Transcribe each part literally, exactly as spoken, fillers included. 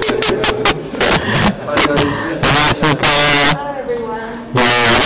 안녕하십니까. 네,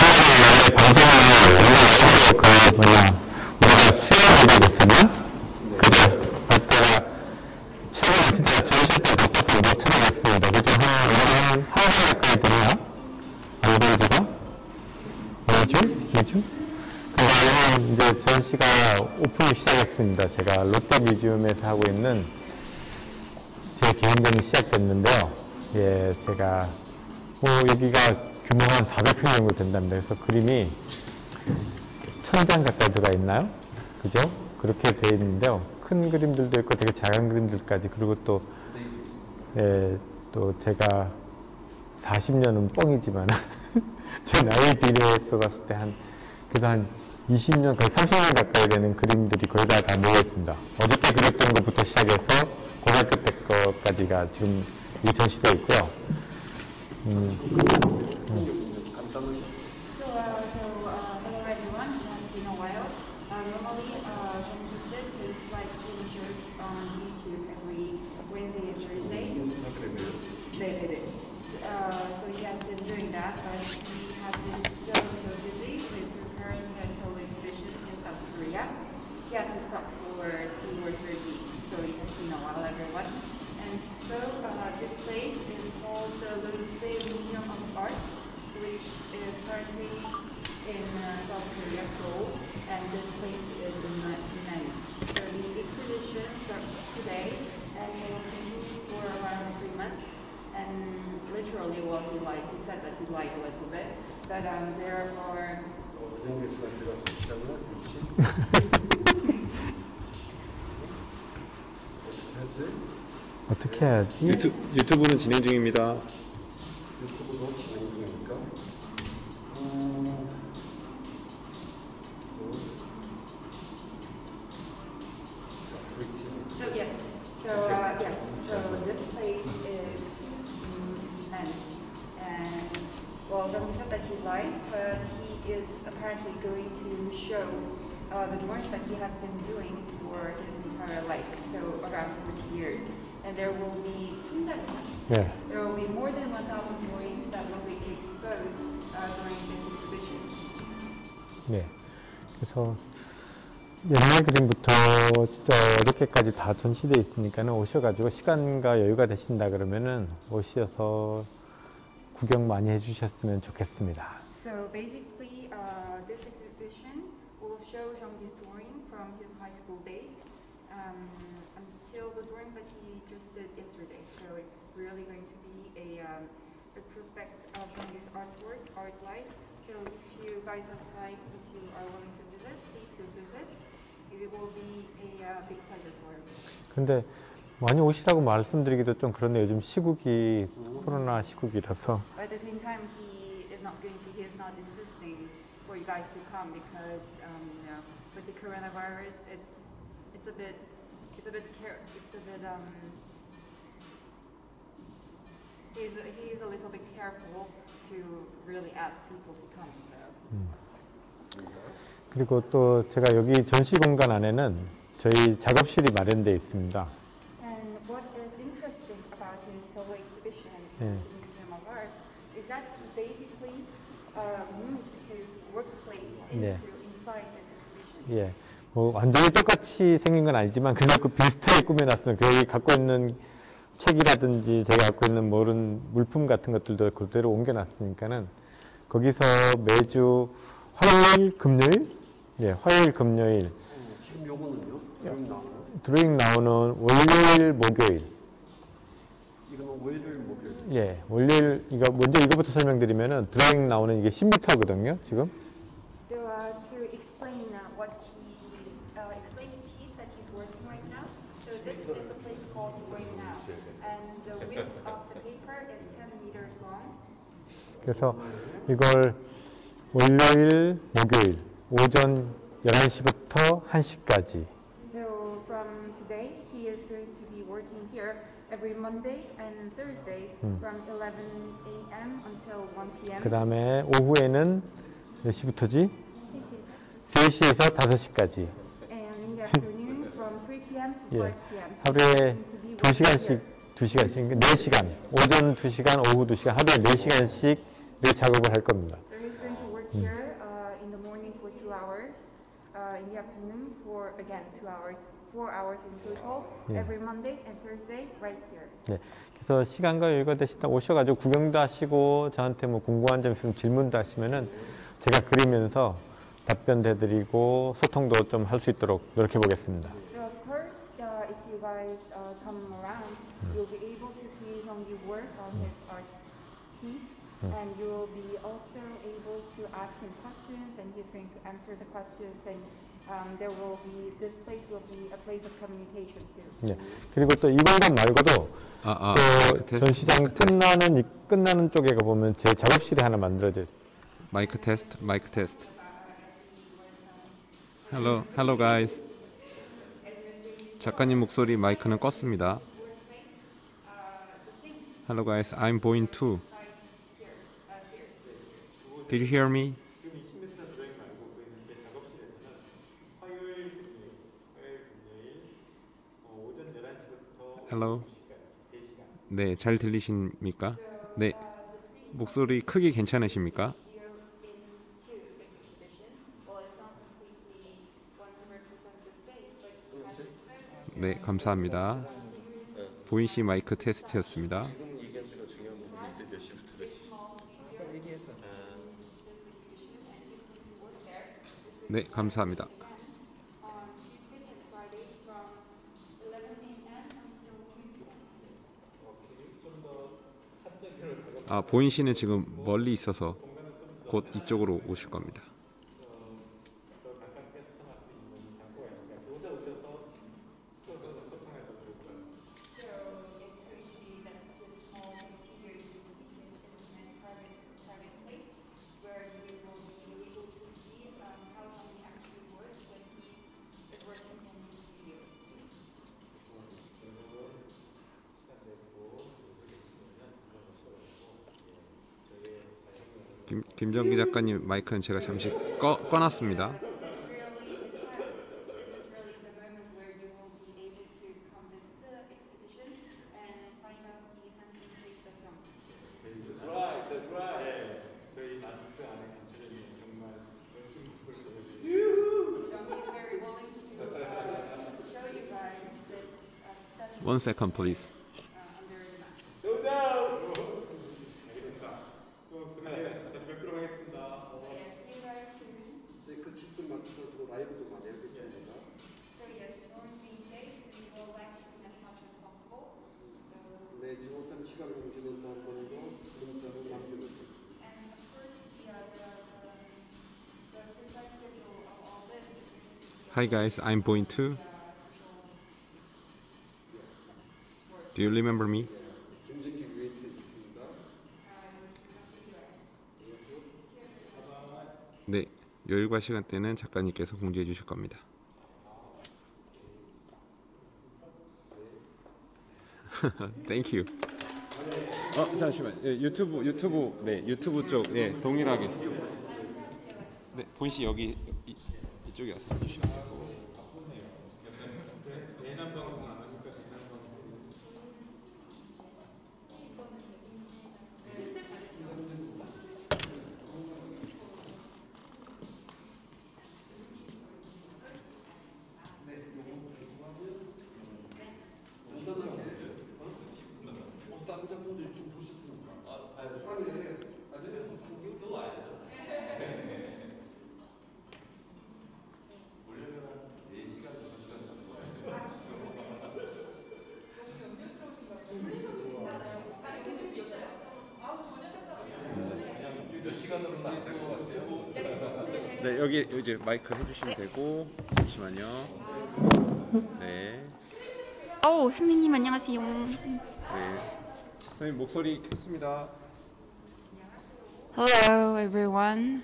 방송을 그 뭐냐 우리가 수영하고 있었나? 그죠? 그때가 최근에 진짜 전시 때 바빠서 못 찾아갔습니다. 그죠? 한 한 달 가까이 됐나? 안 되지가? 이 주? 이 주? 그다음에 이제 전시가 오픈을 시작했습니다. 제가 롯데 뮤지엄에서 하고 있는 제 개인전이 시작됐는데요. 예, 제가 뭐 여기가 규모가 한 사백 평 정도 된답니다. 그래서 그림이 천 장 가까이 들어가 있나요? 그죠? 그렇게 되어 있는데요. 큰 그림들도 있고 되게 작은 그림들까지. 그리고 또, 예, 또 제가 사십 년은 뻥이지만 제 나이 비례해서 봤을 때 한 그래도 한 이십 년, 거의 삼십 년 가까이 되는 그림들이 거의 다, 다 모여 있습니다. 어저께 그렸던 것부터 시작해서 고등학교 때 거까지가 지금 이 전시되어 있고요. 음. 음. So, uh, so uh, hello everyone. It has been a while. Uh, normally, uh, John did his live signatures on YouTube every Wednesday and Thursday. They did it. Uh, so he has been doing that, but he has been so so busy with preparing his solo exhibition in South Korea. He had to stop for two or three weeks. So it has been a while, everyone. And so uh, this place is called the Lotte Museum of Art, which is currently in uh, South Korea, Seoul, and this place is in Yunnan. So the exposition starts today, and it will continue for around three months. And literally, what he liked, he said that he liked a little bit, but um, there are. 어떻게 해야지? 유튜, 유튜브는 진행 중입니다. 유튜브도 진행 중입니까? 음... So yes, so uh, yes, so this place is immense, and well, John said that he liked, but he is apparently going to show uh, the drawings that he has been doing for his entire life, so around forty years. And there will be 네. there will be more than one thousand drawings that will be exposed uh, during this exhibition. 네. 그래서 옛날 그림부터 진짜 어저께까지 다 전시되어 있으니까는 오셔가지고 시간과 여유가 되신다 그러면은 오셔서 구경 많이 해주셨으면 좋겠습니다. So basically, uh, this exhibition will show Jean-Guy's drawing from his high school days um, until the drawings that he just did yesterday. So it's really going to be a um, retrospect of Jean-Guy's artwork, art life. So if you guys have time, if you are willing to visit, please go visit. It will be a uh, big pleasure for him. 근데 많이 오시라고 말씀드리기도 좀 그런데 요즘 시국이 코로나 시국이라서. But at the same time, he is not going to. He is not insisting for you guys to come because um, you know, with the coronavirus, it's it's a bit it's a bit care it's a bit um. He's he's a little bit careful to really ask people to come. So. 음. 그리고 또 제가 여기 전시 공간 안에는 저희 작업실이 마련되어 있습니다. And what is interesting about his solo exhibition 네. at the Museum of Art is that he basically uh, moved his workplace into 네. inside this exhibition. 예, 뭐 완전히 똑같이 생긴 건 아니지만 그래도 그 비슷하게 꾸며놨으면 그 여기 갖고 있는 책이라든지 제가 갖고 있는 모든 물품 같은 것들도 그대로 옮겨놨으니까는 거기서 매주 화요일, 금요일, 예, 화요일, 금요일. 지금 요거는요? 드로잉 나오나요? 드로잉 나오는 월요일, 목요일. 이거는 월요일, 목요일. 예, 월요일 이거 먼저 이거부터 설명드리면은 드로잉 나오는 이게 십 미터거든요, 지금. So uh, to explain uh, what he uh, explain the piece that he's working right now. So this is a place called Right Now, and the width of the paper is ten meters long. 그래서 이걸 월요일, 목요일 오전 열한 시부터 한 시까지. So from today, he is going to be working here every Monday and Thursday 음. from eleven a.m. until one p.m. 그 다음에 오후에는 몇 시부터지? 세 시에서 다섯 시까지. And in the afternoon from three p.m. to 예, five p.m. 하루에 To be 두 시간씩 두 시간씩, 네 시간, 오전 두 시간, 오후 두 시간, 하루에 네 시간씩 작업을 할 겁니다. So he's going to work here uh, in the morning for two hours, uh, in the afternoon for again two hours, four hours in total, Yeah. every Monday and Thursday right here. 네. 그래서 시간과 여유가 되시다 오셔가지고 구경도 하시고 저한테 뭐 궁금한 점 있으면 질문도 하시면은 제가 그리면서 답변도 해드리고 소통도 좀 할 수 있도록 노력해 보겠습니다. So of course, uh, if you guys uh, come around, you'll be able to see Jonggi work on his art piece, and you will be also able to ask him questions, and he's going to answer the questions, and um, there will be this place will be a place of communication too. 네. 그리고 또 이 공간 말고도 아, 아, 또 테스트, 전시장 마이크 테스트. 끝나는 이 끝나는 쪽에 가 보면 제 작업실이 하나 만들어져 있어요. 마이크 테스트, 마이크 테스트. Hello, hello guys. 작가님 목소리 마이크는 껐습니다. Hello guys, I'm Boin too. Did you hear me? Hello. 네, 잘 들리십니까? 네. 목소리 크기 괜찮으십니까? 네, 감사합니다. 보인 씨 마이크 테스트였습니다. 지금 얘기한 대로 중요한 부분인데 몇 시부터 몇 시? 아까 얘기했어. 네, 감사합니다. 아, 보인 씨는 지금 멀리 있어서 곧 이쪽으로 오실 겁니다. 김, 김정기 작가님 마이크는 제가 잠시 꺼, 꺼놨습니다. One second, please. 네, 그 집좀 맞춰가지고 라이브 좀 많이 하겠습니다. 네, 지금 일단 시간 공지는 한 번이고 문자로 남겨놓겠습니다. Hi guys, I'm Boin too. Do you remember me? 김정기 유에스에 있습니다. 네, 여유가 시간대는 작가님께서 공지해 주실 겁니다. Thank you. 어, 잠시만. 예, 유튜브 유튜브 네, 유튜브 쪽 예, 동일하게. 네, 보인 씨 여기 이, 이쪽에 와서 해주시면 되고. 다른 작품들 좀 보셨습니까? 아, 아니, 아니, 아니, 상도 와야 돼. 네, 여기 이제 마이크 해주시면 되고. 잠시만요. 네, 오, 선배님 안녕하세요. 네. 선생님 목소리 켰습니다. Hello, everyone.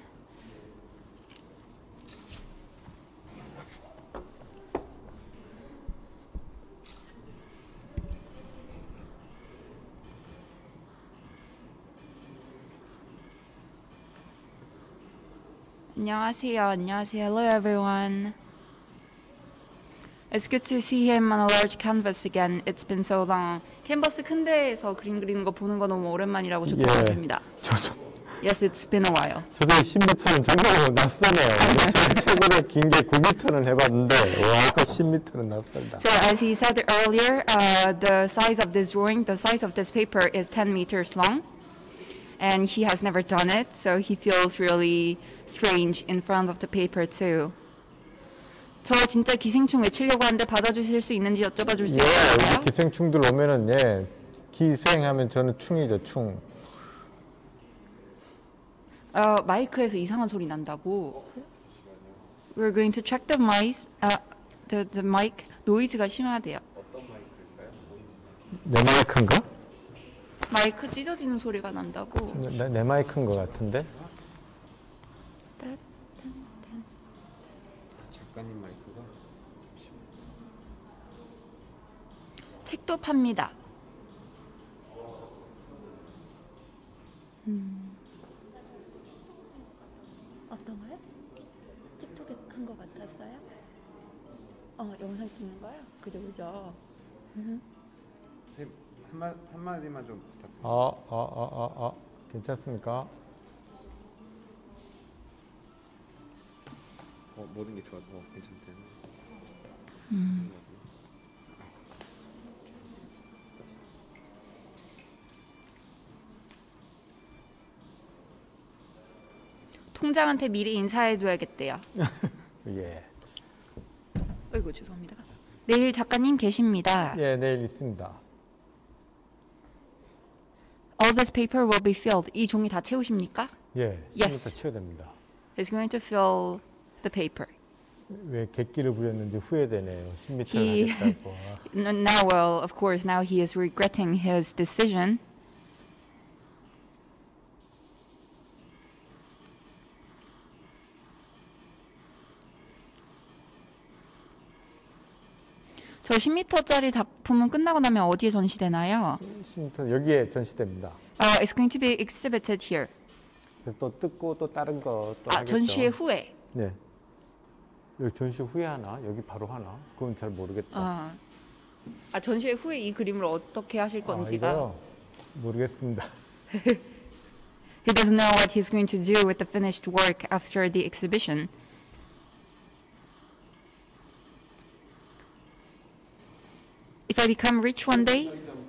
안녕하세요. 안녕하세요. Hello, everyone. It's good to see him on a large canvas again. It's been so long. 캔버스 큰 데에서 그림 그리는 거 보는 거 너무 오랜만이라고 저도 예. 생각합니다. 저도 Yes, it's been a while. 저도 십 미터는 정말 낯서네요. 최근에 긴 게 구 미터는 해봤는데 와, 십 미터는 낯설다. So as he said earlier, uh, the size of this drawing, the size of this paper is ten meters long. And he has never done it, so he feels really strange in front of the paper too. 저 진짜 기생충 외치려고 하는데 받아주실 수 있는지 여쭤봐 줄 수 예, 있을까요? 여기 기생충들 오면은 예, 기생하면 저는 충이죠, 충. 어, 마이크에서 이상한 소리 난다고. We're going to check the mic. Uh, the the mic 노이즈가 심하대요. 내 마이크인가? 마이크 찢어지는 소리가 난다고. 내, 내 마이크인 것 같은데? 작가님 마이크가 책도 팝니다. 음. 어떤 거요? 틱톡에 한 거 같았어요? 어, 영상 찍는 거요? 그죠, 그죠. 한마 한마디만 좀 부탁드립니다. 어, 어, 어, 어, 어. 괜찮습니까? 어, 모든 게 좋아서 어, 괜찮대. 음. 통장한테 미리 인사해둬야겠대요. 예. 어이구 죄송합니다. 내일 작가님 계십니다. 예, 내일 있습니다. All this paper will be filled. 이 종이 다 채우십니까? 예, Yes. 십 미터 채워야 됩니다. He's going to fill the paper. 왜 객기를 부렸는지 후회되네요. 십 미터를 He- 하겠다고. Now, well, of course, now he is regretting his decision. 저 십 미터짜리 작품은 끝나고 나면 어디에 전시되나요? 십 미터 여기에 전시됩니다. Uh, it's going to be exhibited here. 그래서 또 뜯고 또 다른 거 또 아, 하겠죠. 전시회 후에. 네. 여기 전시 후에 하나? 여기 바로 하나? 그건 잘 모르겠다. 아, 아 전시회 후에 이 그림을 어떻게 하실 건지가. 아, 이거요? 모르겠습니다. He doesn't know what he's going to do with the finished work after the exhibition. If I become rich one day,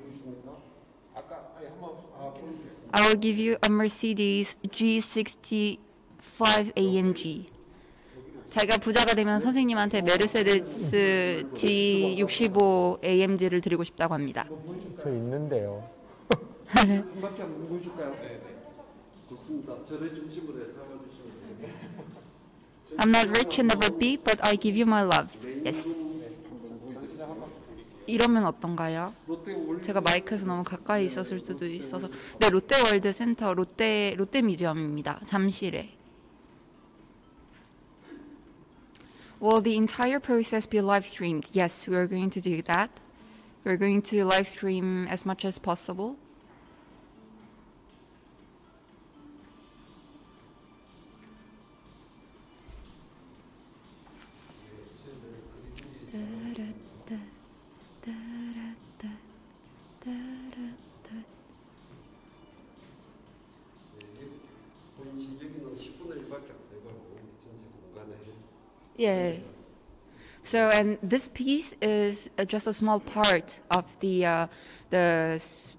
I will give you a Mercedes G sixty-five A M G. 자기가 부자가 되면 선생님한테 메르세데스 지 육십오 A M G를 드리고 싶다고 합니다. 저 있는데요. 한 바퀴 한번 보여줄까요? 네, 네. 좋습니다. 저를 중심으로 잡아주시면 됩니다. I'm not rich and never be, but I give you my love. Yes. 이러면 어떤가요? 제가 마이크에서 너무 가까이 있었을 수도 있어서. 네, 롯데월드 센터 롯데 롯데 뮤지엄입니다. 잠실에. Will the entire process be live streamed? Yes, we are going to do that. We're going to live stream as much as possible. 여기는 십분의 일밖에 안 되고 전체 공간에. Yeah. So, and this piece is uh, just a small part of the uh, the s-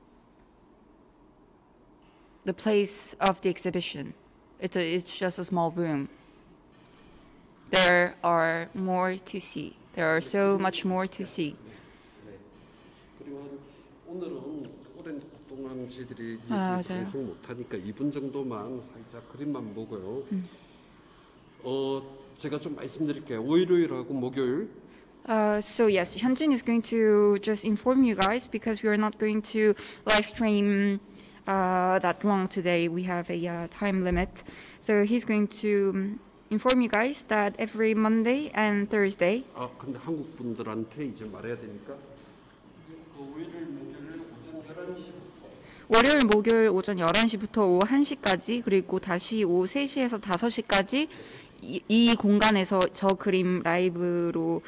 the place of the exhibition. It's a, it's just a small room. There are more to see. There are so much more to see. 그리고 한- 오늘은 오랜 동안 저희들이 아, 얘기 맞아요. 방송 못하니까 이 분 정도만 살짝 그림만 보고요. 음. 어 제가 좀 말씀드릴게요. 월요일하고 목요일 Uh, so yes, Hyunjin is going to just inform you guys because we are not going to live stream uh, that long today. We have a uh, time limit. So he's going to um, inform you guys that every Monday and Thursday. 아 근데 한국 분들한테 이제 말해야 되니까 그 월요일 목요일 오전 열한 시부터 월요일, 목요일 오전 열한 시부터 오후 한 시까지 그리고 다시 오후 세 시에서 다섯 시까지 이, 이 공간에서 저 그림 라이브로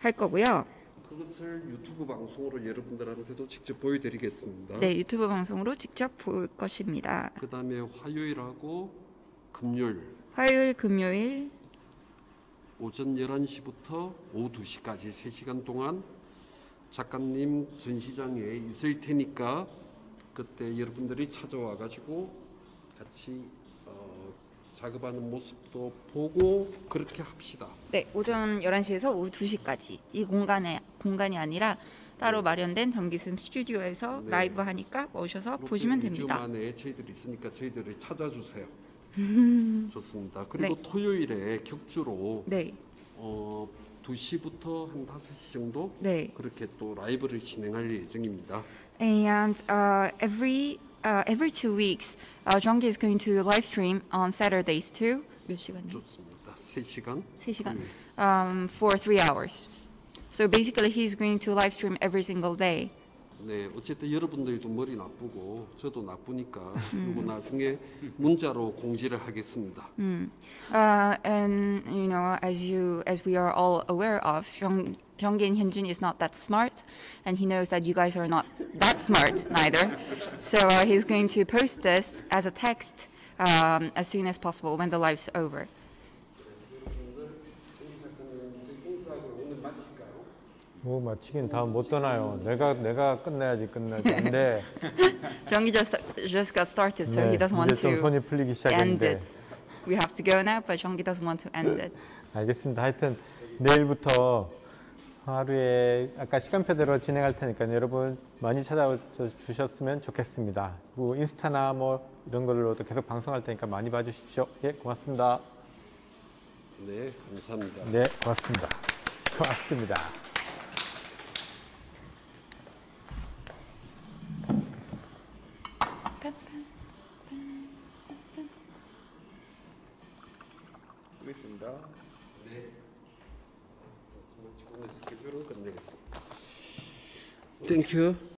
할 거고요. 그것을 유튜브 방송으로 여러분들한테도 직접 보여드리겠습니다. 네, 유튜브 방송으로 직접 볼 것입니다. 그 다음에 화요일하고 금요일 화요일, 금요일 오전 열한 시부터 오후 두 시까지 세 시간 동안 작가님 전시장에 있을 테니까 그때 여러분들이 찾아와 가지고 같이 어, 작업하는 모습도 보고 그렇게 합시다. 네, 오전 열한 시에서 오후 두 시까지 이 공간에 공간이 아니라 따로 네. 마련된 전기슴 스튜디오에서 네. 라이브 하니까 오셔서 보시면 됩니다. 주 만에 저희들이 있으니까 저희들을 찾아주세요. 좋습니다. 그리고 네. 토요일에 격주로 네, 어, 두 시부터 한 다섯 시 정도 네. 그렇게 또 라이브를 진행할 예정입니다. And uh, every uh, every two weeks, uh, Jonggi is going to live stream on Saturdays too. 몇 시간이요? 좋습니다. 세 시간. 세 시간. 네. Um, for three hours. So basically, he's going to live stream every single day. 네, 어쨌든 여러분들도 머리 나쁘고 저도 나쁘니까 음. 이거 나중에 문자로 공지를 하겠습니다. Mm. Uh, and you know, as you as we are all aware of, Jong Jonggi and Hyunjin is not that smart, and he knows that you guys are not that smart neither. So uh, he's going to post this as a text um, as soon as possible when the live's over. 여러분들 정기 작가님 이제 인사하고 오늘 마칠까요? 뭐 마치긴 다 못 떠나요. 내가 내가 끝내야지 끝내야지. 근데 Jonggi just just got started, so he 네, doesn't want 이제 좀 to 손이 풀리기 end 시작했는데 it. We have to go now, but Jonggi doesn't want to end it. 알겠습니다. 하여튼 내일부터 하루에 아까 시간표대로 진행할 테니까 여러분 많이 찾아와 주셨으면 좋겠습니다. 뭐 인스타나 뭐 이런 걸로도 계속 방송할 테니까 많이 봐주십시오. 예, 고맙습니다. 네, 감사합니다. 네, 고맙습니다. 고맙습니다. 알겠습니다. 네. 오늘 스케줄은 끝내겠습니다. 땡큐.